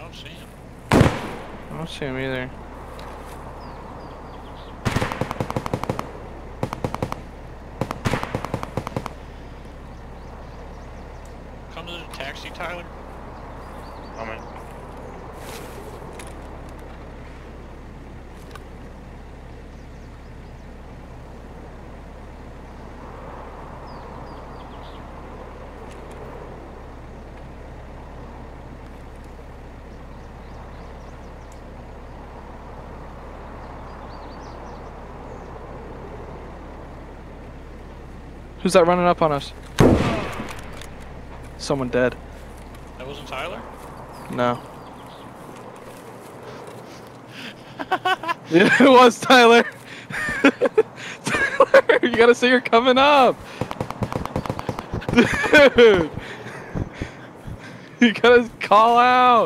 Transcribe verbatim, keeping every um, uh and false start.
don't see him. I don't see him either. Come to the taxi, Tyler. Coming. Who's that running up on us? Someone dead. That wasn't Tyler? No. Yeah, it was Tyler. Tyler, you gotta say you're coming up. Dude. You gotta call out.